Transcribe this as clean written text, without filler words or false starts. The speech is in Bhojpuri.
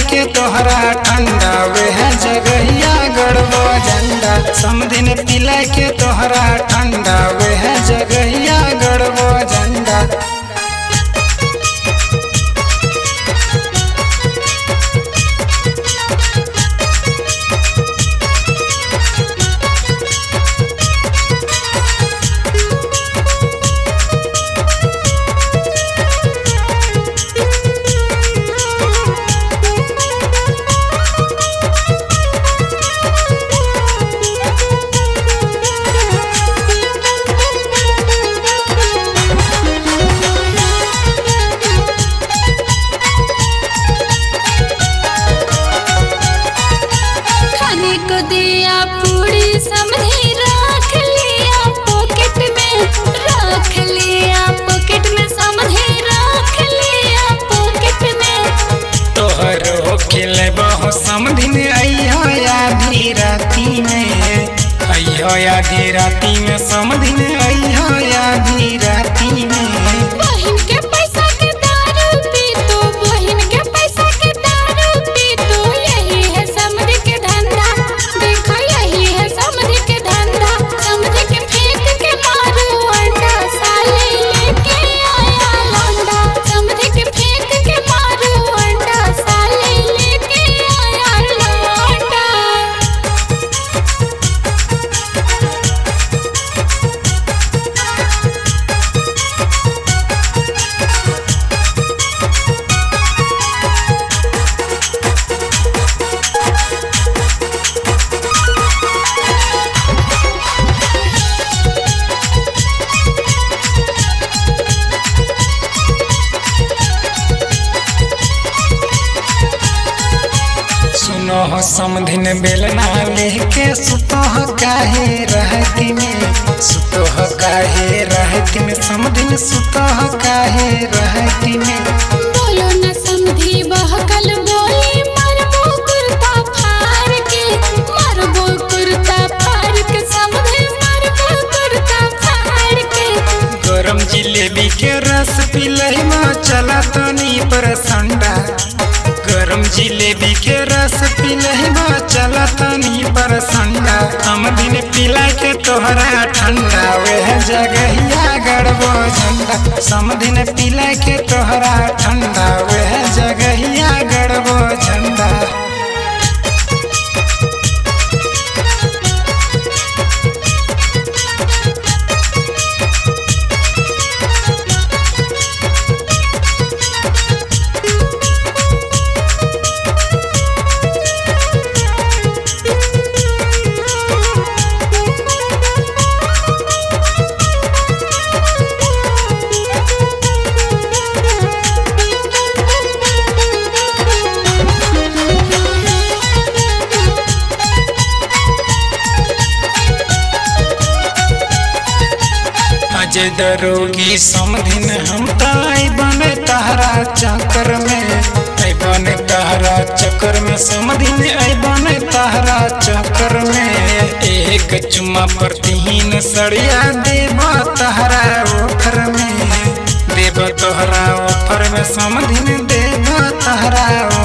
के तोहरा ठंडा वह जगहिया गड़बो झंडा। समधिन पिला के तोहरा ठंडा वह जगहिया गड़बो झंडा। समधिन अइहो आधी राती में, अइहो आधी राती में, समधिन अइहो आधी राती में। बहिन के पैसा के दारू पी तो, बहिन के पैसा के दारू पी तो, यही है समधि के धंधा। देखो यही है समधि के धंधा। समधि के फेंक के मारू अंडा, साले लेके आया लौंडा। समधि के फेंक के मारू अंडा, साले लेके आया लौंडा। सुनो हो समधिन बेलना लेके सुतो हो काहे रहती में, सुतो हो काहे रहती में, समधिन सुतो हो काहे रहती में। बोलो न समधी बहकल बोली, मरबो कुर्ता फाड़ के, मरबो कुर्ता फाड़ के, समधी मरबो कुर्ता फाड़ के। गरम जिलेबी के रस पिलही में चला तनी पर संडा। गरम जिलेबी के रस पिलही में चला तनी पर संडा। समधिन पिला के तोहरा ठंडा वह जगहिया गड़बो झंडा। समधिन पिला के तोहरा ठंडा वह जगहिया गड़बो झंडा। अजय दरोगी समधिन हम ताई बने तहरा चक्कर में, आई बने तहरा चक्कर में, समधिन आई बने तहरा चक्कर में। एक चुम्मा पर 3 सड़िया देव तहरा ऑफर में, देव तोहरा ऑफर में, समधिन देव तहरा